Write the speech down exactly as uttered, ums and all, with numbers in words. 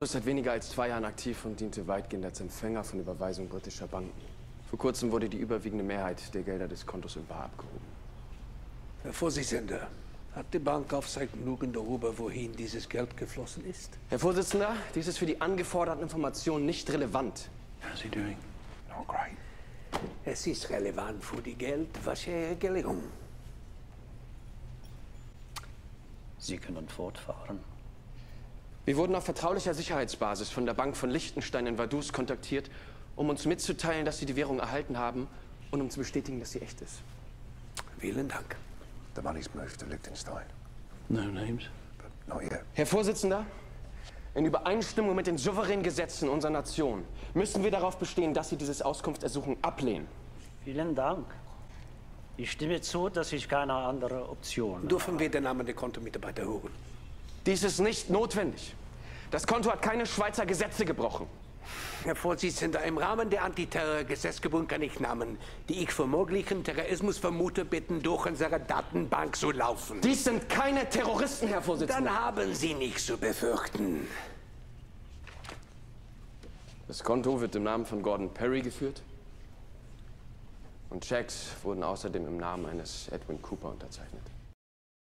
ist seit weniger als zwei Jahren aktiv und diente weitgehend als Empfänger von Überweisungen britischer Banken. Vor kurzem wurde die überwiegende Mehrheit der Gelder des Kontos in bar abgehoben. Herr Vorsitzender, hat die Bank Aufsicht genug darüber, wohin dieses Geld geflossen ist? Herr Vorsitzender, dies ist für die angeforderten Informationen nicht relevant. How's he doing? Not great. Es ist relevant für die Geldwäscheregelung. Sie können fortfahren. Wir wurden auf vertraulicher Sicherheitsbasis von der Bank von Liechtenstein in Vaduz kontaktiert, um uns mitzuteilen, dass sie die Währung erhalten haben und um zu bestätigen, dass sie echt ist. Vielen Dank. The money's moved to Liechtenstein. No names. But not yet. Herr Vorsitzender, in Übereinstimmung mit den souveränen Gesetzen unserer Nation müssen wir darauf bestehen, dass Sie dieses Auskunftsersuchen ablehnen. Vielen Dank. Ich stimme zu, dass ich keine andere Option Dürfen wir den Namen der Kontomitarbeiter hören? Dies ist nicht notwendig. Das Konto hat keine Schweizer Gesetze gebrochen. Herr Vorsitzender, im Rahmen der Antiterrorgesetzgebung kann ich Namen, die ich für möglichen Terrorismus vermute, bitten, durch unsere Datenbank zu laufen. Dies sind keine Terroristen, Herr Vorsitzender. Dann haben Sie nichts zu befürchten. Das Konto wird im Namen von Gordon Perry geführt. Und Checks wurden außerdem im Namen eines Edwin Cooper unterzeichnet.